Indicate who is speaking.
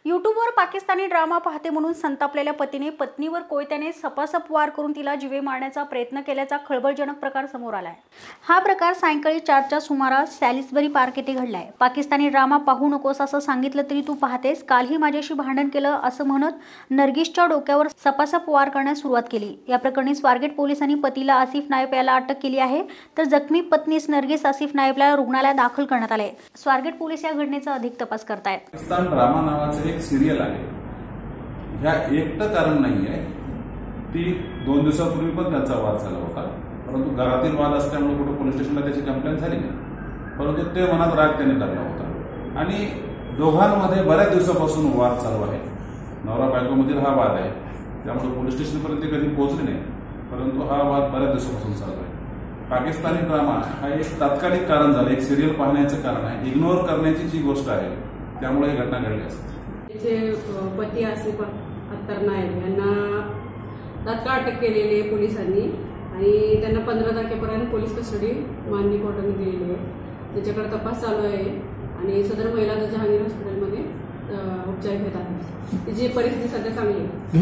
Speaker 1: यूट्यूबवर पाकिस्तानी ड्रामा पाहते म्हणून संतापलेल्या पतीने पत्नीवर कोयत्याने सपासप वार करून तिला जीवे मारण्याचा प्रयत्न केल्याचा खळबळजनक प्रकार समोर आलाय। हा प्रकार सायंकाळी 4च्या सुमारास सॅलिसबरी पार्क येथे घडलाय। पाकिस्तानी ड्रामा पाहू नकोस असं सांगितलं तरी तू पाहतेस, कालही माझ्याशी भांडण केलं असं म्हणत नर्गिसच्या डोक्यावर सपासप वार करण्यास सुरुवात केली। या प्रकरणी स्वारगेट पोलिसांनी पतीला आसिफ नायब याला अटक केली आहे, तर जखमी पत्नीस नर्गिस आसिफ नायबला रुग्णालयात दाखल करण्यात आले। स्वारगेट पोलीस या घटनेचा अधिक तपास करतायत।
Speaker 2: पाकिस्तान ड्रामा नावाचं एक सिरियल आहे। ह्या एकटं कारण नाही आहे, ती 2 दिवसापूर्वी पण त्यांचा वाद झाला होता, परंतु घरातील वाद असल्यामुळे कुठे पोलीस स्टेशनला त्याची कंप्लेंट झाली नाही, परंतु ते मनात राग त्यांनी धरला होता आणि दोघांमध्ये बऱ्याच दिवसापासून वाद चालू आहे। नवरा बायकोमधील हा वाद आहे, त्यामुळे पोलीस स्टेशनपर्यंत कधी पोहोचले नाही, परंतु हा वाद बऱ्याच दिवसापासून चालू आहे। पाकिस्तानी ड्रामा हा एक तात्कालिक कारण झालं, एक सिरियल पाहण्याचं कारण आहे, इग्नोर करण्याची जी गोष्ट आहे, त्यामुळे ही घटना घडली असते।
Speaker 3: पती आसिफ अत्तर नायब यांना तात्काळ अटक केलेली आहे पोलिसांनी आणि त्यांना 15 तारखेपर्यंत पोलीस कस्टडी मानवी कोर्टाने दिलेली आहे। त्याच्याकडे तपास चालू आहे आणि सदर महिला जहांगीर हॉस्पिटलमध्ये उपचार घेत आहे। तिची परिस्थिती सध्या चांगली आहे।